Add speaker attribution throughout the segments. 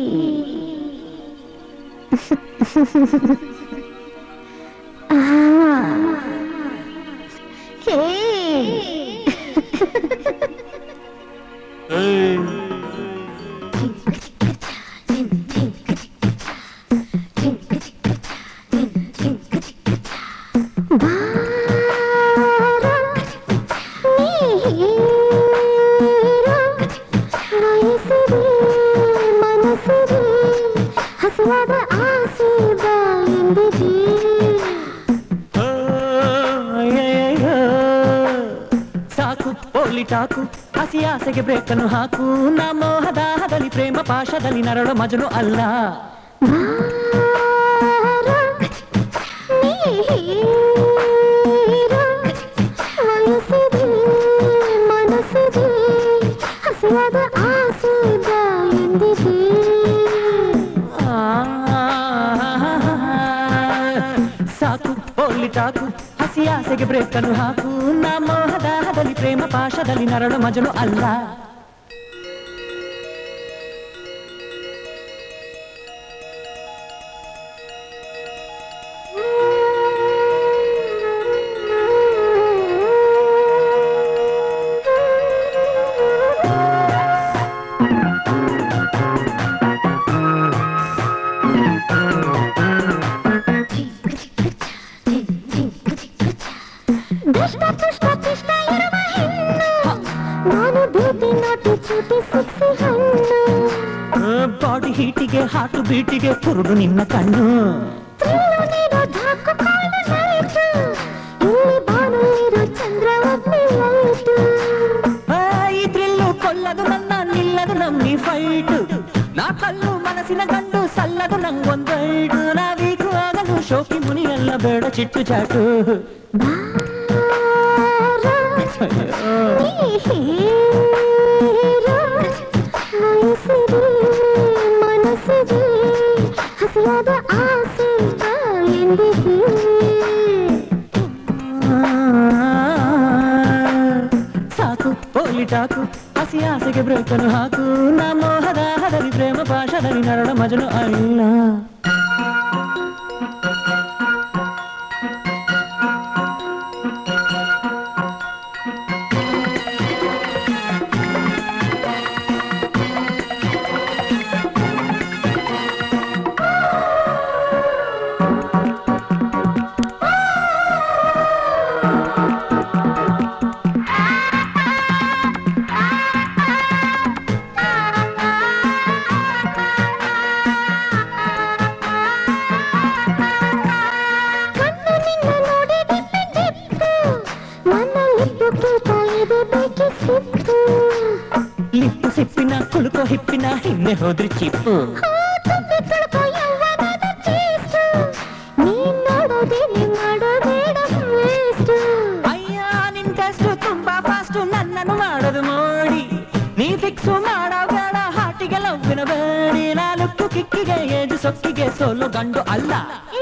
Speaker 1: talk ಹಸಿ ಆಸೆಗೆ ಬ್ರೇಕನ್ನು ಹಾಕು ನಾ ಮೋಹದಾಹದಲ್ಲಿ ಪ್ರೇಮ ಪಾಶದಲ್ಲಿ ನರಳು ಮಜನು ಅಲ್ಲ ಸಾಕು ಓಲಿ ಟಾಕು ಹಸಿ ಆಸೆಗೆ ಬ್ರೇಕನ್ನು ಹಾಕು ನಾ ಮೋಹದಾಹದಲ್ಲಿ ಪ್ರೇಮ ಪಾಶದಲ್ಲಿ ನರಳು ಮಜನು ಅಲ್ಲ ಬಾಡಿ ಹೀಟಿಗೆ ಹಾಟು ಬೀಟಿಗೆ ಕುರುಡು ನಿನ್ನ ಕಣ್ಣು ಈ ಥ್ರಿಲ್ಲು ಕೊಲ್ಲದು ನನ್ನ ನಿಲ್ಲದು ನಮ್ಮಿ ಫೈಟ್ ನಾ ಕಲ್ಲು ಮನಸ್ಸಿನ ಗಂಡು ಸಲ್ಲದು ನಂಗೊಂದೈಡು ನಾವೀಕು ಆಗಲು ಶೋಕಿ ಮುನಿಯಲ್ಲ ಬೇಡ ಚಿಟ್ಟು ಚಾಟು ಸಾಕು ಓಲಿ ಟಾಕು ಹಸಿ ಆಸೆಗೆ ಬ್ರೇಕನ್ನು ಹಾಕು ನಾ ಮೋಹದಾಹದಲ್ಲಿ ಪ್ರೇಮ ಪಾಶದಲ್ಲಿ ನರಳ ಮಜನು ಅಲ್ಲ ಲಿಪ್ಪು ಸಿಪ್ಪಿನ ಕುಳುಕೋ ಹಿಪ್ಪಿನ ಹಿಂದೆ ಹೋದ್ರಿ ಚಿಪ್ಪು ಅಯ್ಯ ನಿನ್ ಟೆಸ್ಟು ತುಂಬಾ ಫಾಸ್ಟು ನನ್ನನ್ನು ಮಾಡೋದು ನೋಡಿ ನೀ ಫಿಕ್ಸು ಮಾಡೋ ಬೇಡ ಹಾಟಿಗೆ ಲವ್ವಿನ ಬೇಡಿ ನಾ ಲುಕ್ಕು ಕಿಕ್ಕಿಗೆ ಏಜು ಸೊಕ್ಕಿಗೆ ಸೋಲು ಗಂಡು ಅಲ್ಲ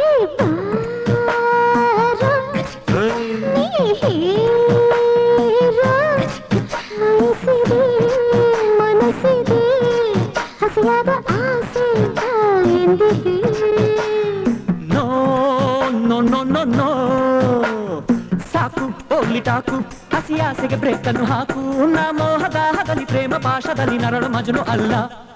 Speaker 1: no no no no no ಸಾಕು ಓಲಿ ಟಾಕು ಹಸಿ ಆಸೆಗೆ ಬ್ರೇಕನ್ನು ಹಾಕು ನಾ ಮೋಹದಾಹದಲ್ಲಿ ಪ್ರೇಮ ಪಾಶದಲ್ಲಿ ನರಳು ಮಜನು ಅಲ್ಲ